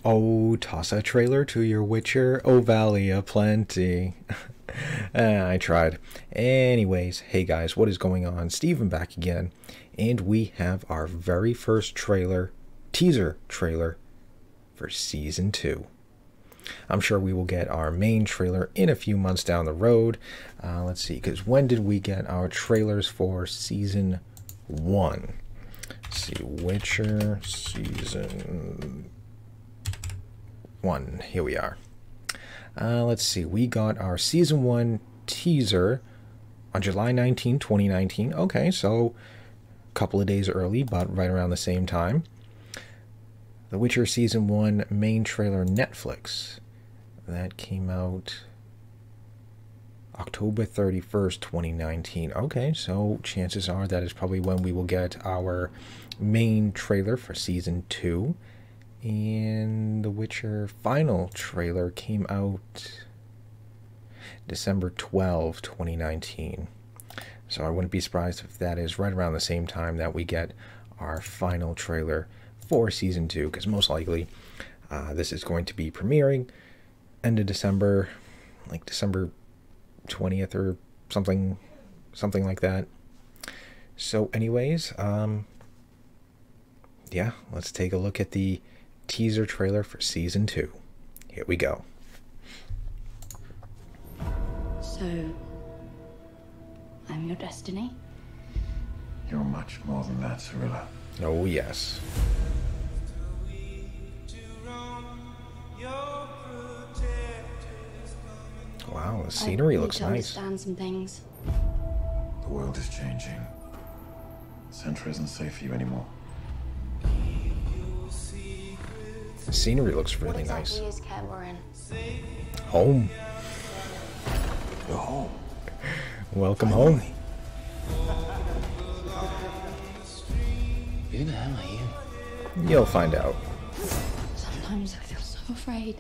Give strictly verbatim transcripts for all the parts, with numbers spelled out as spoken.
Oh, toss a trailer to your Witcher. Oh, Valley of Plenty. uh, I tried. Anyways, hey guys, what is going on? Steven back again. And we have our very first trailer, teaser trailer, for Season two. I'm sure we will get our main trailer in a few months down the road. Uh, let's see, because when did we get our trailers for Season one? Let's see, Witcher Season one. Here we are. Uh, let's see, we got our Season one teaser on July nineteenth, twenty nineteen. Okay, so a couple of days early, but right around the same time. The Witcher Season one main trailer Netflix. That came out October thirty-first, twenty nineteen. Okay, so chances are that is probably when we will get our main trailer for Season two. And the Witcher final trailer came out December twelfth, twenty nineteen. So I wouldn't be surprised if that is right around the same time that we get our final trailer for Season two, because most likely uh, this is going to be premiering end of December, like December twentieth or something, something like that. So anyways, um, yeah, let's take a look at the teaser trailer for Season two. Here we go. So, I'm your destiny? You're much more than that, Cirilla. Oh, yes. Wow, the scenery I looks need to nice. understand some things. The world is changing. Centra isn't safe for you anymore. The scenery looks really What nice. exactly is Kaer Morhen? Home. You're home. Welcome home. Who the hell are you? You'll find out. Sometimes I feel so afraid.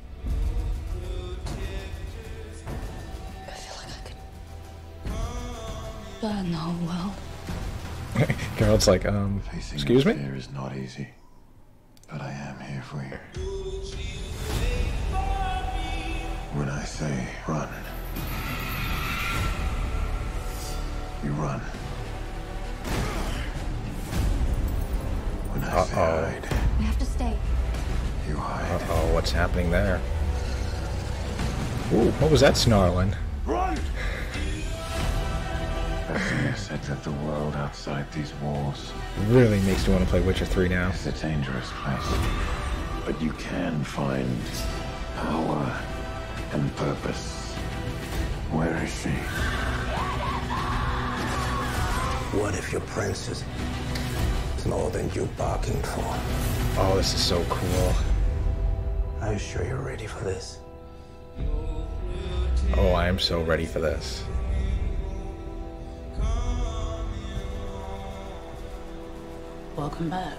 I feel like I could burn the whole world. Geralt's like, um, Facing excuse your me? fear is not easy, but I am here for you. When I say run, you run. When I say Uh-oh. hide, We have to stay. you hide. Uh-oh, what's happening there? Ooh, what was that snarling? Run! Bessimir said that the world outside these walls Really makes me want to play Witcher three now. is a dangerous place. But you can find power and purpose. Where is she? What if your princess is more than you're barking for? Oh, this is so cool. Are you sure you're ready for this? Oh, I am so ready for this. Welcome back.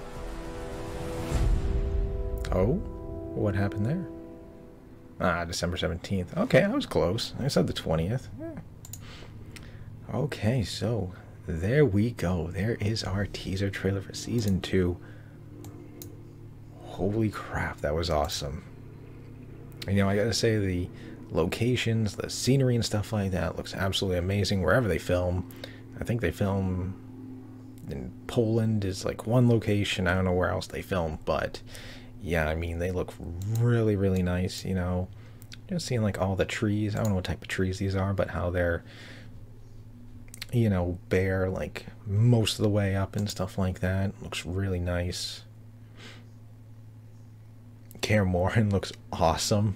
Oh? What happened there? Ah, December seventeenth. Okay, I was close. I said the twentieth. Yeah. Okay, so there we go. There is our teaser trailer for Season two. Holy crap, that was awesome. And, you know, I gotta say, the locations, the scenery and stuff like that looks absolutely amazing wherever they film. I think they film in Poland is like one location. I don't know where else they film, but yeah, I mean, they look really, really nice, you know. Just seeing like all the trees. I don't know what type of trees these are, but how they're, you know, bare like most of the way up and stuff like that. Looks really nice. Kaer Morhen looks awesome.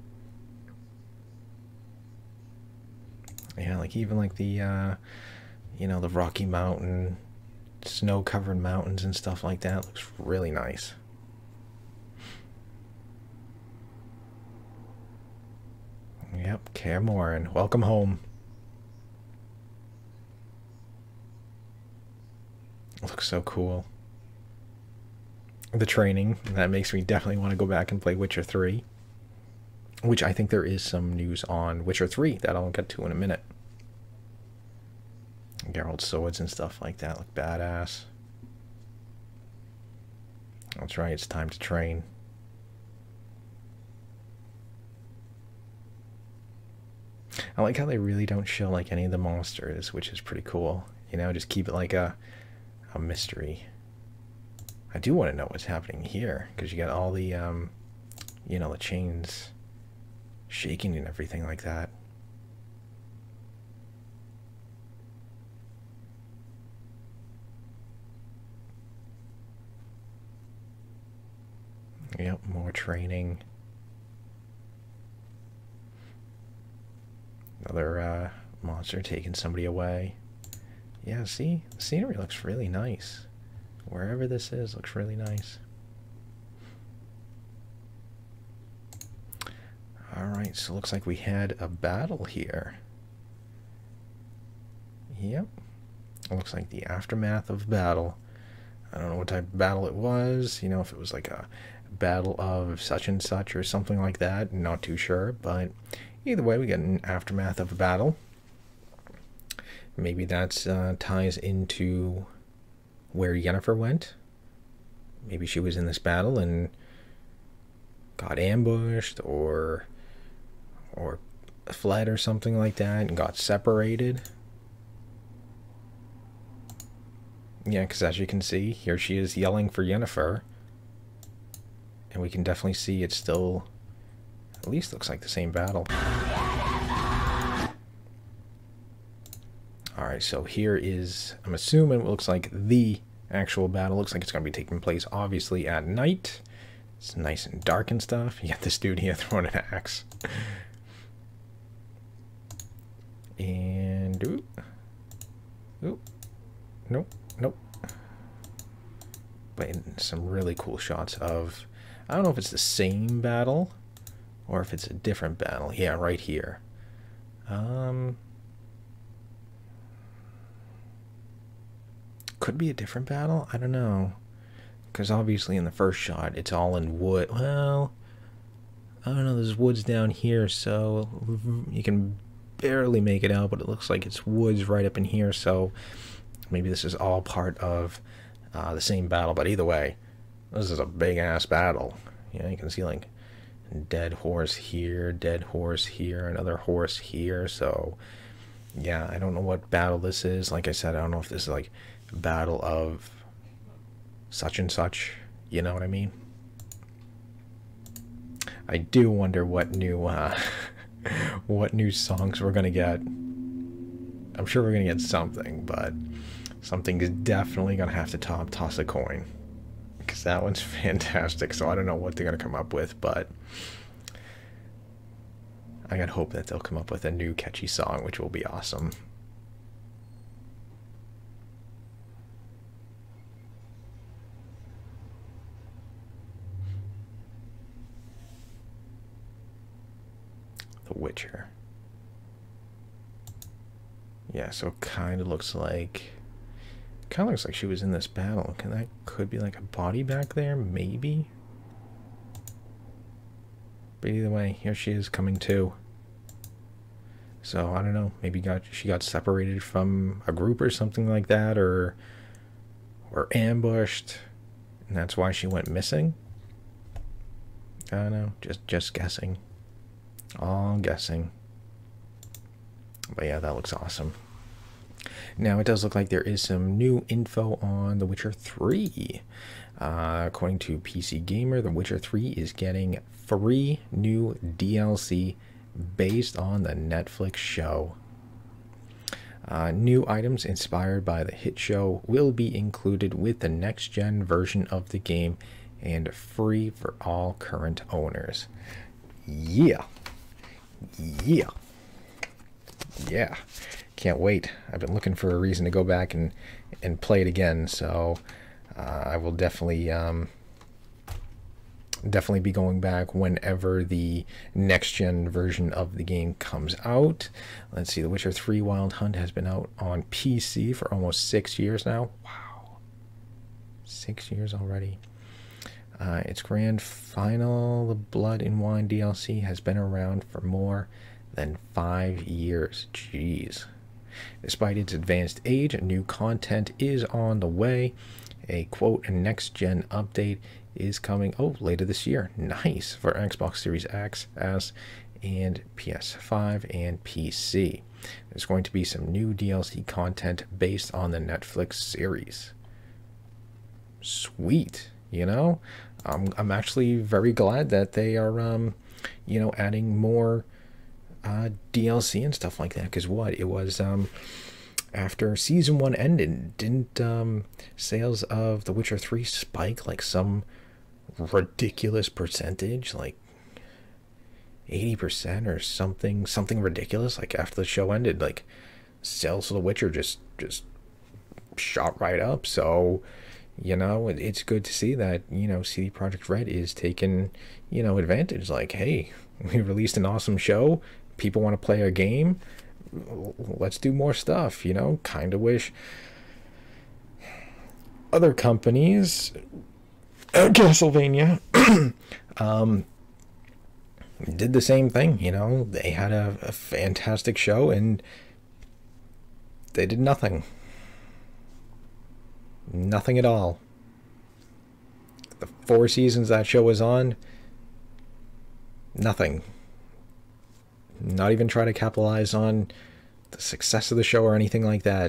Yeah, like even like the, uh, you know, the Rocky Mountain, snow-covered mountains and stuff like that looks really nice. Yep, Kaer Morhen, welcome home. Looks so cool. The training, that makes me definitely want to go back and play Witcher three. Which I think there is some news on Witcher three that I'll get to in a minute. Geralt's swords and stuff like that look badass. That's right, it's time to train. I like how they really don't show like any of the monsters, which is pretty cool. You know, just keep it like a a mystery. I do want to know what's happening here because you got all the um, you know, the chains shaking and everything like that. Yep, more training. Another uh, monster taking somebody away. Yeah, see? The scenery looks really nice. Wherever this is, looks really nice. Alright, so looks like we had a battle here. Yep. It looks like the aftermath of battle. I don't know what type of battle it was. You know, if it was like a battle of such and such or something like that. Not too sure, but either way, we get an aftermath of a battle. Maybe that uh, ties into where Yennefer went. Maybe she was in this battle and got ambushed or or fled or something like that and got separated. Yeah, because as you can see, here she is yelling for Yennefer. And we can definitely see it's still, at least looks like the same battle. Alright, so here is, I'm assuming it looks like the actual battle. Looks like it's going to be taking place, obviously, at night. It's nice and dark and stuff. You got this dude here throwing an axe. And, oop. Oop. Nope, nope. But some really cool shots of, I don't know if it's the same battle or if it's a different battle. Yeah, right here. Um, could be a different battle. I don't know. Because obviously in the first shot, it's all in wood. Well, I don't know. There's woods down here, so you can barely make it out. But it looks like it's woods right up in here. So maybe this is all part of uh, the same battle. But either way, this is a big-ass battle. Yeah, you can see, like, dead horse here, dead horse here, another horse here. So, yeah, I don't know what battle this is. Like I said, I don't know if this is, like, a battle of such and such. You know what I mean? I do wonder what new, uh, what new songs we're gonna get. I'm sure we're gonna get something, but something is definitely gonna have to top toss a coin. Because that one's fantastic, so I don't know what they're going to come up with, but I got hope that they'll come up with a new catchy song, which will be awesome. The Witcher. Yeah, so it kind of looks like... Kind of looks like she was in this battle. Can that could be like a body back there, maybe. But either way, here she is coming to. So I don't know. Maybe got she got separated from a group or something like that, or or ambushed, and that's why she went missing. I don't know. Just just guessing. All guessing. But yeah, that looks awesome. Now, it does look like there is some new info on The Witcher three. Uh, according to P C Gamer, The Witcher three is getting free new D L C based on the Netflix show. Uh, new items inspired by the hit show will be included with the next-gen version of the game and free for all current owners. Yeah. Yeah. Yeah. Can't wait. I've been looking for a reason to go back and and play it again, so uh, I will definitely um, definitely be going back whenever the next gen version of the game comes out. Let's see, The Witcher three Wild Hunt has been out on P C for almost six years now. Wow, six years already. Uh, its grand final, the Blood and Wine D L C, has been around for more than five years. Jeez. Despite its advanced age, new content is on the way. A quote, next-gen update is coming, oh, later this year. Nice, for Xbox Series X, S, and P S five and P C. There's going to be some new D L C content based on the Netflix series. Sweet, you know? I'm, I'm actually very glad that they are, um, you know, adding more uh, D L C and stuff like that. Because what? It was, um, after season one ended, didn't um, sales of The Witcher three spike like some ridiculous percentage? Like eighty percent or something, something ridiculous. Like after the show ended, like sales of The Witcher just, just shot right up. So, you know, it, it's good to see that, you know, C D Projekt Red is taking, you know, advantage. Like, hey, we released an awesome show. People want to play our game. Let's do more stuff, you know? Kind of wish other companies, uh, Castlevania, um, did the same thing, you know? They had a, a fantastic show and they did nothing. Nothing at all. The four seasons that show was on, nothing. Not even try to capitalize on the success of the show or anything like that.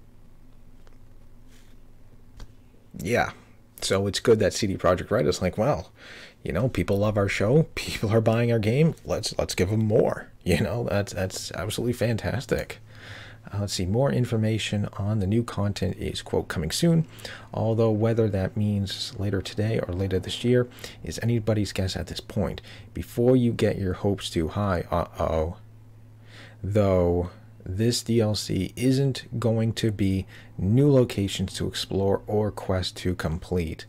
Yeah. So it's good that C D Projekt Red is like, well, you know, people love our show. People are buying our game. Let's let's give them more. You know, that's that's absolutely fantastic. Uh, let's see, more information on the new content is, quote, coming soon, although whether that means later today or later this year is anybody's guess at this point. Before you get your hopes too high, uh-oh, though this D L C isn't going to be new locations to explore or quests to complete.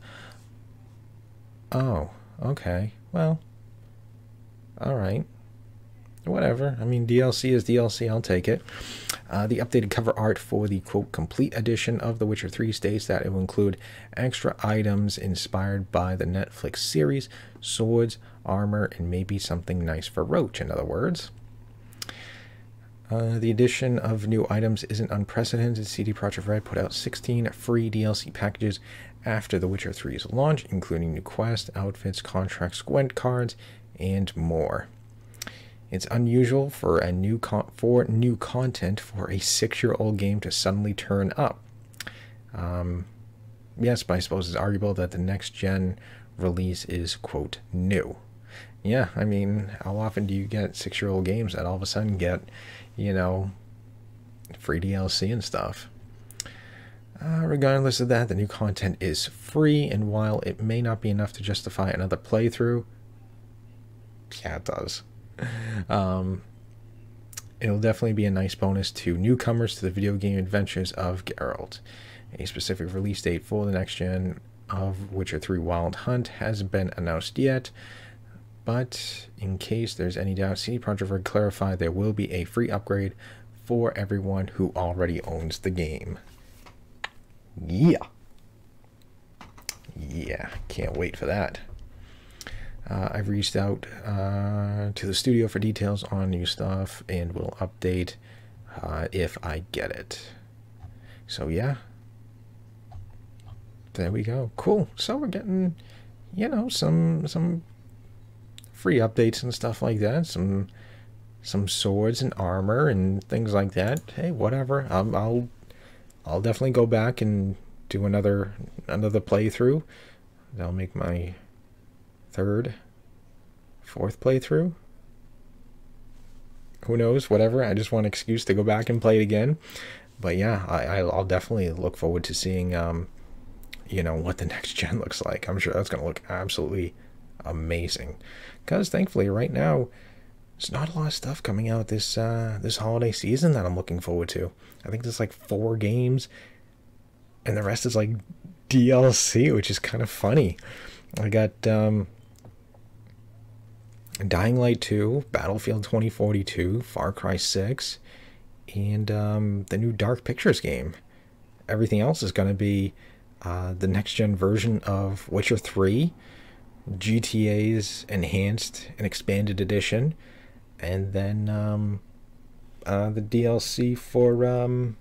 Oh, okay, well, all right. Whatever. I mean, D L C is D L C. I'll take it. Uh, the updated cover art for the, quote, complete edition of The Witcher three states that it will include extra items inspired by the Netflix series, swords, armor, and maybe something nice for Roach, in other words. Uh, the addition of new items isn't unprecedented. C D Projekt Red put out sixteen free D L C packages after The Witcher three's launch, including new quests, outfits, contracts, Gwent cards, and more. It's unusual for a new con for new content for a six-year-old game to suddenly turn up. Um, yes, but I suppose it's arguable that the next-gen release is, quote, new. Yeah, I mean, how often do you get six-year-old games that all of a sudden get, you know, free D L C and stuff? Uh, regardless of that, the new content is free, and while it may not be enough to justify another playthrough, yeah, it does. Um, it'll definitely be a nice bonus to newcomers to the video game adventures of Geralt. A specific release date for the next gen of Witcher three Wild Hunt hasn't been announced yet, but in case there's any doubt, C D Projekt Red clarified there will be a free upgrade for everyone who already owns the game. Yeah. Yeah, can't wait for that. Uh, I've reached out uh, to the studio for details on new stuff and will update uh, if I get it. So yeah, there we go. Cool. So we're getting, you know, some some free updates and stuff like that. Some some swords and armor and things like that. Hey, whatever. I'll I'll, I'll definitely go back and do another another playthrough. That'll make my third, fourth playthrough. Who knows? Whatever. I just want an excuse to go back and play it again. But yeah, I, I'll definitely look forward to seeing, um, you know, what the next gen looks like. I'm sure that's going to look absolutely amazing. Because thankfully, right now, there's not a lot of stuff coming out this uh, this holiday season that I'm looking forward to. I think there's like four games, and the rest is like D L C, which is kind of funny. I got um, Dying Light two, Battlefield twenty forty-two, Far Cry six, and um, the new Dark Pictures game. Everything else is going to be uh, the next-gen version of Witcher three, G T A's Enhanced and Expanded Edition, and then um, uh, the D L C for um,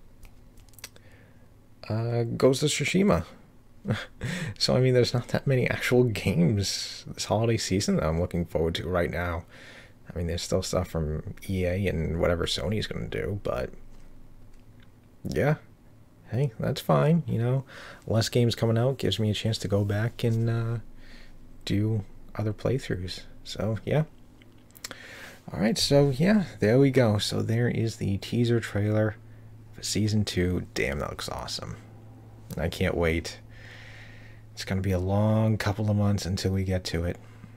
uh, Ghost of Tsushima. So, I mean, there's not that many actual games this holiday season that I'm looking forward to right now. I mean, there's still stuff from E A and whatever Sony's going to do, but yeah, hey, that's fine. You know, less games coming out gives me a chance to go back and uh, do other playthroughs. So, yeah. Alright, so yeah, there we go. So there is the teaser trailer for Season two. Damn, that looks awesome. I can't wait. It's going to be a long couple of months until we get to it.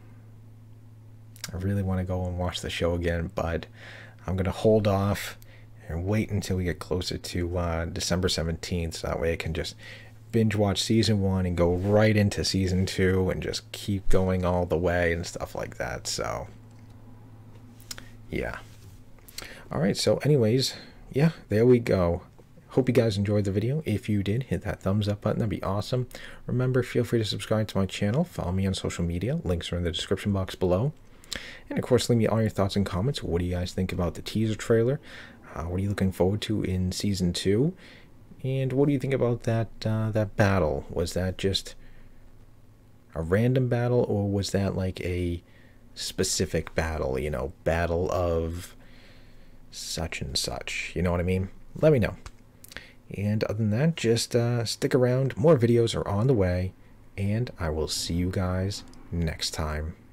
I really want to go and watch the show again, but I'm going to hold off and wait until we get closer to uh, December seventeenth, so that way I can just binge watch Season one and go right into Season two and just keep going all the way and stuff like that. So yeah. Alright, so anyways, yeah, there we go. Hope you guys enjoyed the video. If you did, hit that thumbs up button. That'd be awesome. Remember, feel free to subscribe to my channel. Follow me on social media. Links are in the description box below. And of course, leave me all your thoughts and comments. What do you guys think about the teaser trailer? Uh, what are you looking forward to in Season two? And what do you think about that, uh, that battle? Was that just a random battle, or was that like a specific battle, you know, battle of such and such, you know what I mean? Let me know. And other than that, just uh, stick around. More videos are on the way, and I will see you guys next time.